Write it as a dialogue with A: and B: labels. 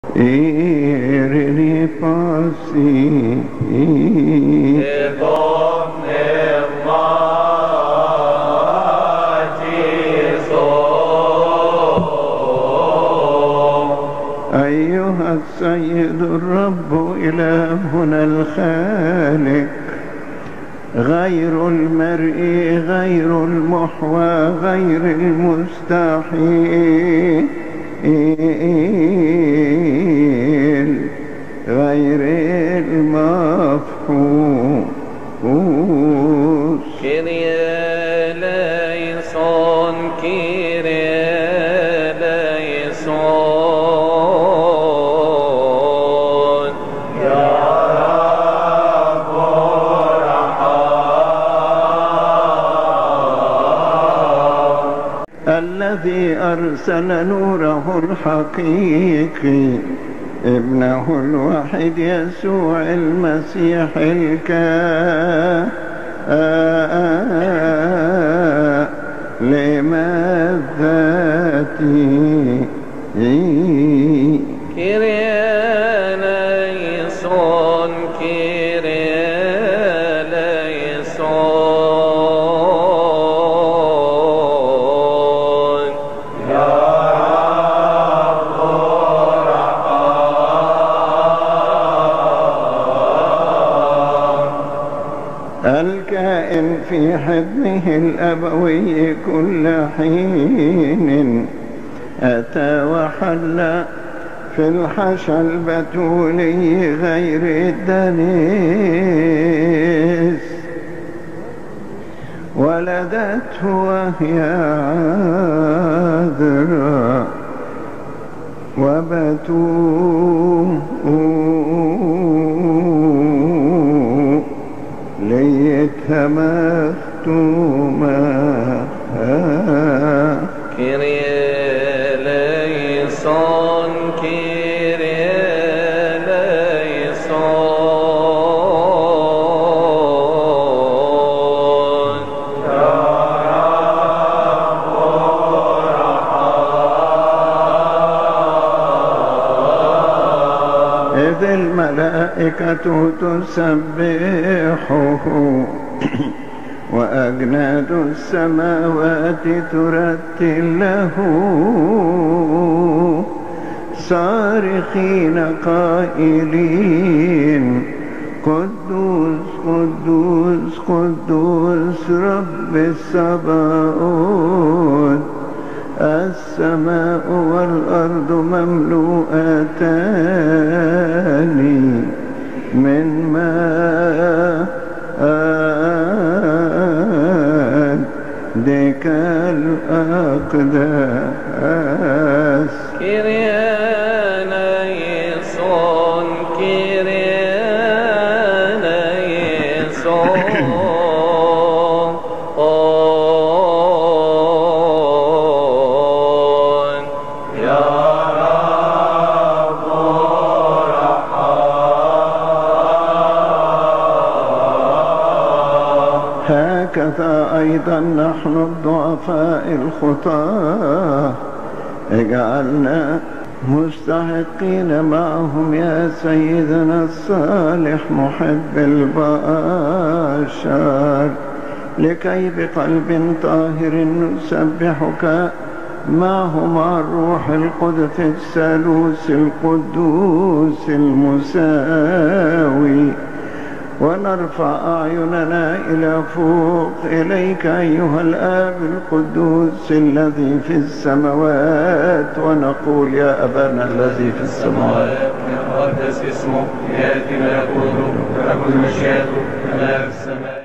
A: Irini pasi أيها السيد الرب إلهنا الخالق، غير المرئي غير المحوى غير المستحيل غير المفحوص.
B: كيريا ليسون كيريا ليسون يا رب ارحم.
A: الذي أرسل نوره الحقيقي ابنه الوحيد يسوع المسيح لمذاتي
B: كيريا ليسون كيريا ليسون يا رب ارحم.
A: الكائن في حضنه الأبوي كل حين أتى وحل في الحشا البتولي غير الدنيس، ولدته وهي عذراء ليتها مختومة.
B: كيريا ليسون كيريا ليسون يا رب ارحم.
A: إذ الملائكة تسبحه وأجناد السماوات ترتل له صارخين قائلين قدوس قدوس قدوس رب السباوت، السماء والأرض مملوءتان من مجدك الأقداس.
B: كيريا ليسون كيريا ليسون يا رب ارحم.
A: هكذا أيضا نحن الضعفاء الخطاة اجعلنا مستحقين معهم يا سيدنا الصالح محب البشر، لكي بقلب طاهر نسبحك معه مع الروح القدس الثالوث القدوس المساوي، ونرفع أعيننا إلى فوق إليك أيها الآب القدوس الذي في السماوات، ونقول يا أبانا الذي في السماوات
B: يتقدس اسمه، يأتي ملكوته، تكن مشيئته كما في السماء.